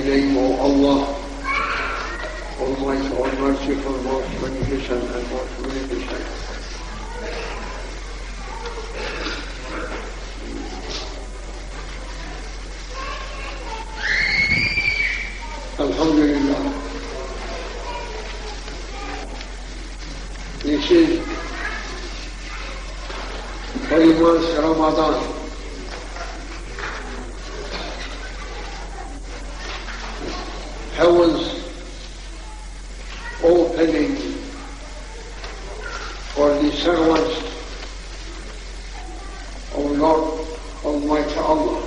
name, O Allah, Almighty, All Merciful, Most Beneficent, and Most Beneficent. Alhamdulillah. This is 3 months Ramadan. Heavens opening for the servants of Lord Almighty Allah.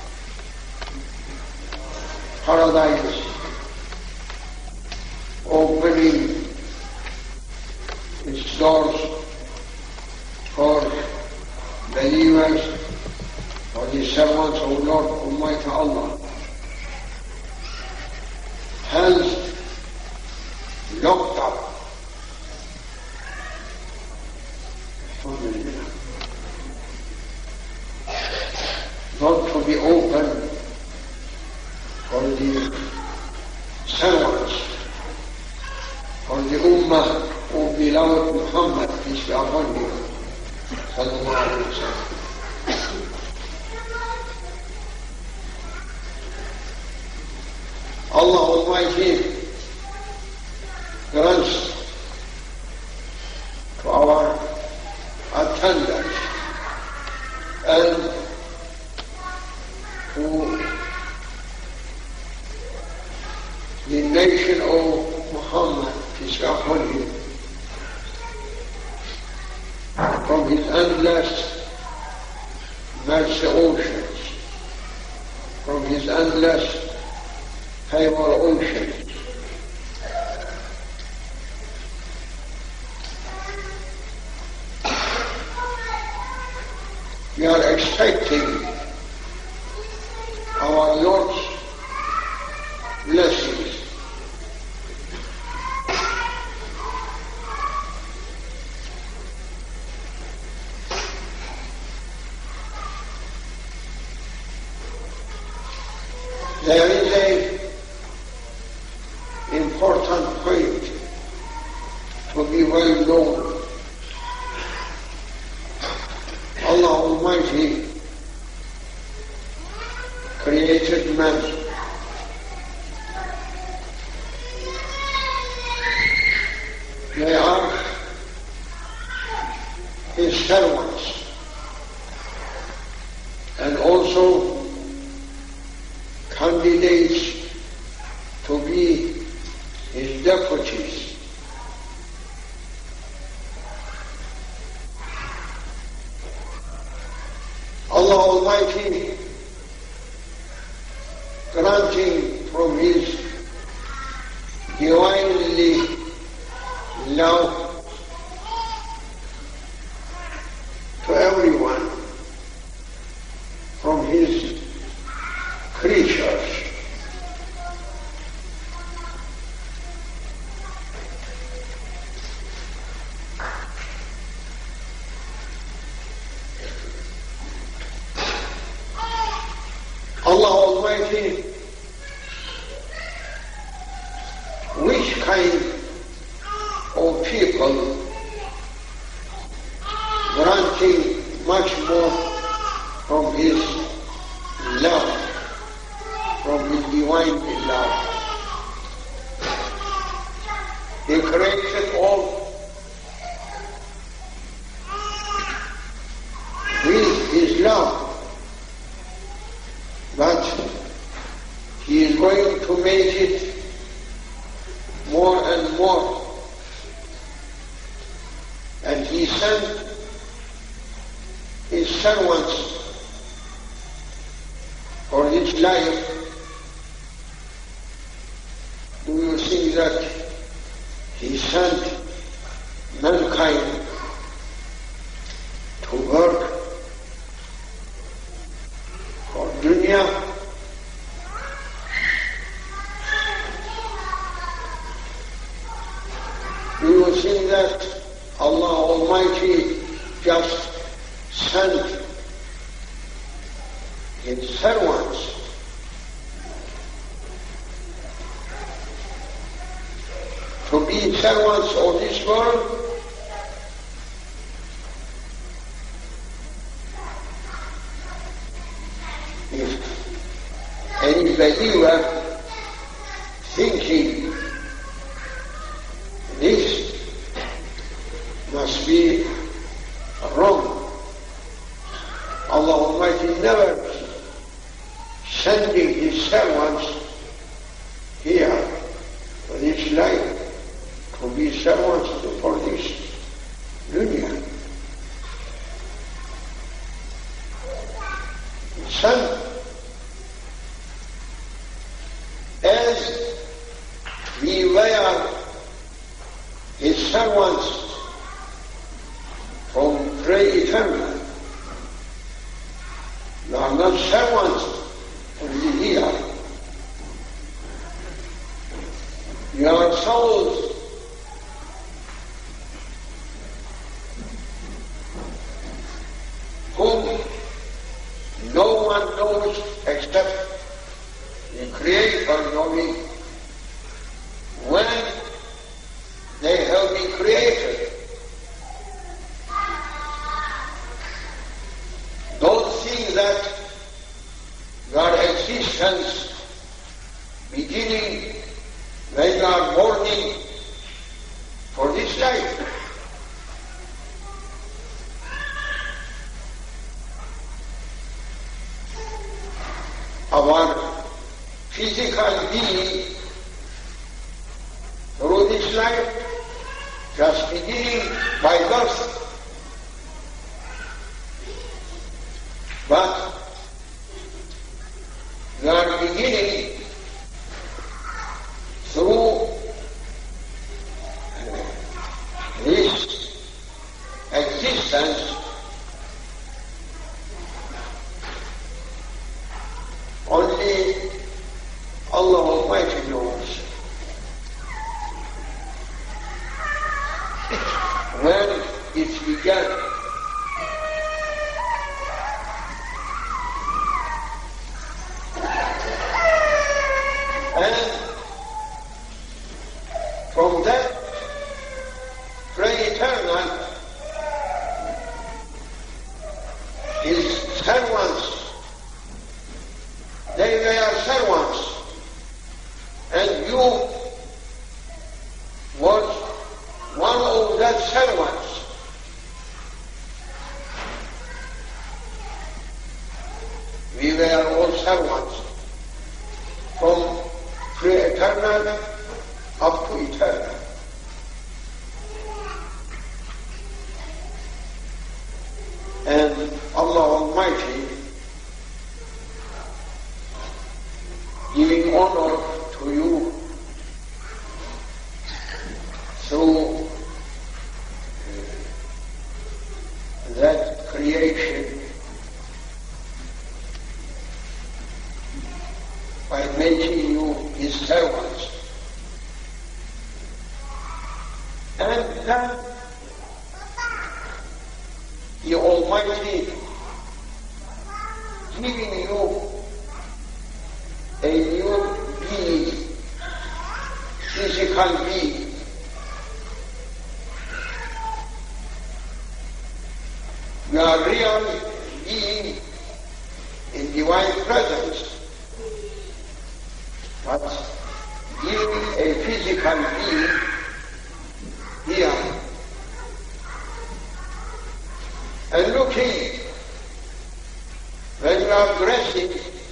Paradise opening its doors for believers, for the servants of Lord Almighty Allah. Hell's locked up. Not to be open for the servants, for the Ummah of beloved Muhammad, peace be upon him, sallallahu alayhi wa sallam. Allah Almighty grants to our attendants and to the nation of Muhammad, peace be upon him, from his endless mercy oceans, from his endless favor oceans. We are expecting our Lord's blessings. There is an important point to be well known. Allah Almighty created man. They are his servants and also candidates to be his deputies. Allah Almighty granting from his divinely love to everyone from his creatures. Allah Almighty, which kind of people granting much more from his love, from his divine love. He created all with his love, but he is going to make it more and more. And he sent his servants for his life. Do you think that he sent mankind to work for dunya? Do you think that Allah Almighty just sent his servants servants of this world, if any believer thinking this must be wrong. Allah Almighty never sending His servants here for this life to be servants for this dunya. Son, as we were His servants from pre-eternal, we are not servants only here. We are souls whom no one knows except the Creator knowing when they have been created. Don't think that your existence beginning when you are born for this life. Our physical being through this life just beginning by birth. But we are beginning through this existence only Allah Almighty knows when it began. And from that pre-eternal, His servants, they were servants, and you was one of that servants. We were all servants from pre-eternal up to eternal. And Allah Almighty giving honor to you through that creation by making you His servants. And then the Almighty giving you a new being, physical being. You are really being in divine presence, but giving a physical being here. And looking, when you are dressing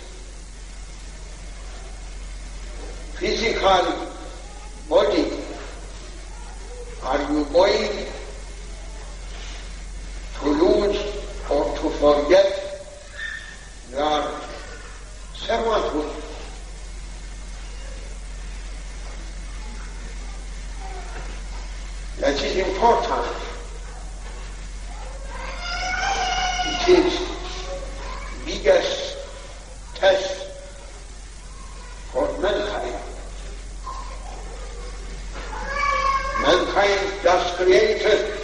physical body, are you going to lose or to forget your servanthood? That is important. It is biggest test for mankind. Mankind just created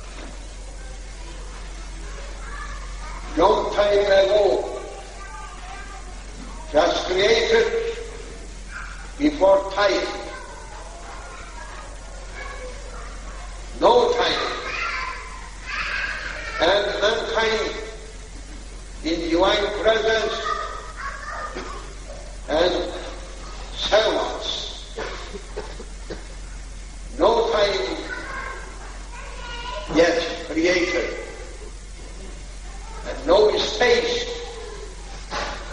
long time ago, just created before time.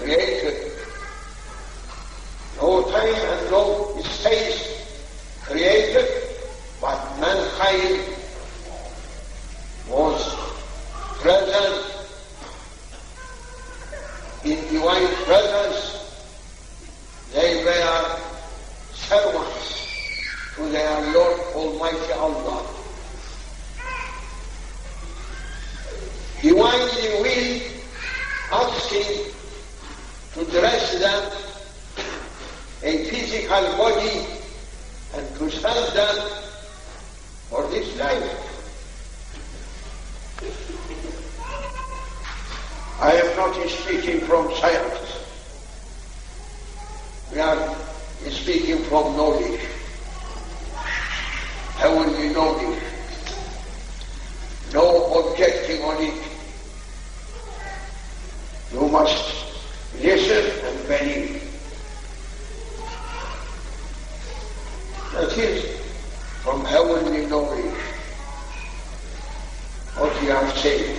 created. No time and no space created, but mankind was present in divine presence. They were servants to their Lord Almighty Allah. Divinely will asking to dress them a physical body and to send them for this life. I am not speaking from science. We are speaking from knowledge, heavenly knowledge. No objecting on it. You must listen and believe. That is from heavenly knowledge what we are saying.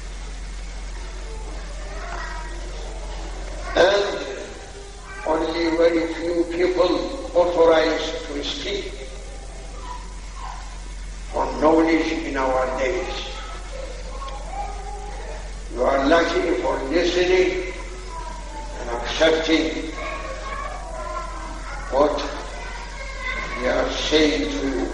And only very few people authorized to speak on knowledge in our days. You are lucky for listening and accepting what we are saying to you.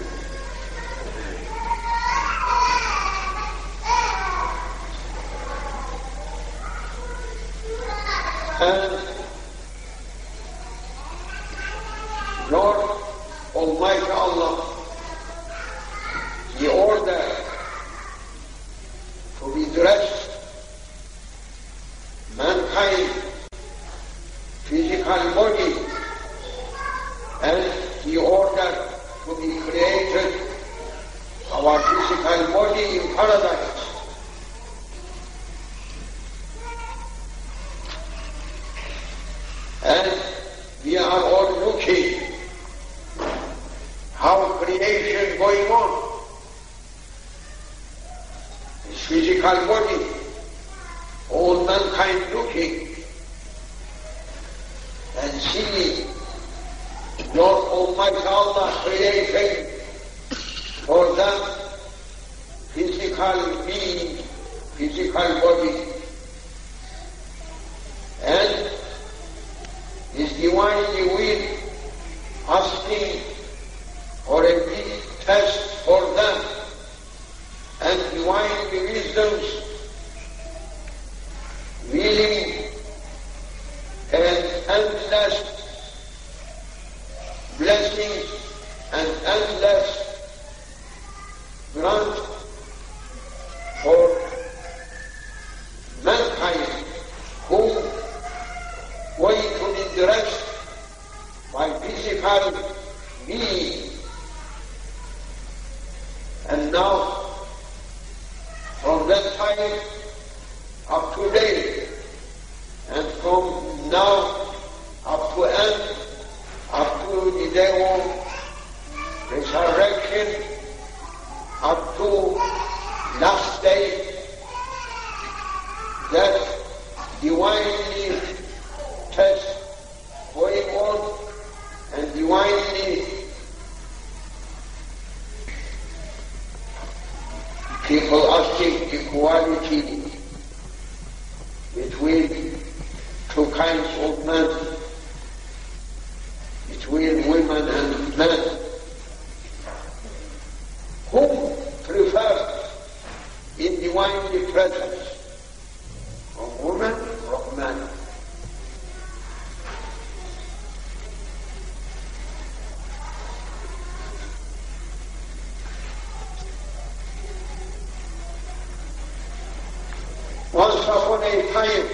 And Lord Almighty Allah, He ordered to be dressed mankind physical body, and He ordered to be created our physical body in paradise. And we are all looking how creation going on. This physical body, all mankind looking and seeing Lord Almighty Allah creating for them physical being, physical body, and His divinely will asking for a big test for them, and divinely wisdoms willing and endless blessings and endless grant for mankind who going to be dressed by physical being. And now, from that time up to date, and from now up to end, up to the day of resurrection, up to last day, that divinely test going on, and divinely people asking equality between two kinds of men, between women and men. Whom prefer in divinely presence, of woman or of man? Once upon a time,